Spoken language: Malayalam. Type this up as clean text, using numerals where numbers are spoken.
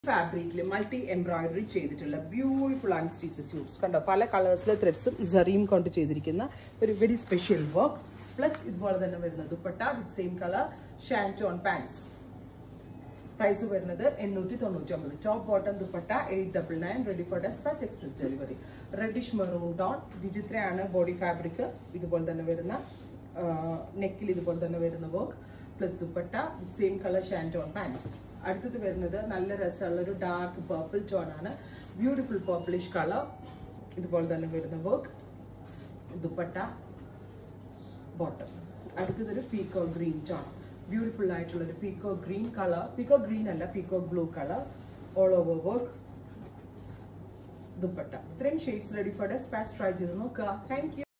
fabric multi embroidery ചെയ്തിട്ടുള്ള beautiful unstitched suits കണ്ടോ പല കളേഴ്സിലെ ത്രെഡ്സും സറിയും കൊണ്ട് ചെയ്തിരിക്കുന്ന ഒരു വെരി സ്പെഷ്യൽ വർക്ക് പ്ലസ് ഇതുപോലെ തന്നെ വരുന്ന dupatta with same colour shantoon pants price വരുന്നത് 899 top bottom dupatta 899 ready for dispatch express delivery reddish maroon tone വിചിത്രയാണ് ബോഡി ഫാബ്രിക് ഇതുപോലെ തന്നെ വരുന്ന നെക്കിൽ ഇതുപോലെ തന്നെ വരുന്ന work plus dupatta with same colour shantoon pants അടുത്തത് വരുന്നത് നല്ല രസമുള്ള ഒരു ഡാർക്ക് പർപ്പിൾ ടോൺ ആണ് ബ്യൂട്ടിഫുൾ പർപ്പിളിഷ് കളർ ഇതുപോലെ തന്നെ വരുന്ന വർക്ക് ദുപ്പട്ട ബോട്ടം അടുത്തതൊരു പീക്കോ ഗ്രീൻ ടോൺ ബ്യൂട്ടിഫുൾ ആയിട്ടുള്ള ഒരു peacock green colour peacock green അല്ല peacock blue colour all over work dupatta ഇത്രയും shades ready for dispatch try ചെയ്ത് നോക്കുക താങ്ക് യു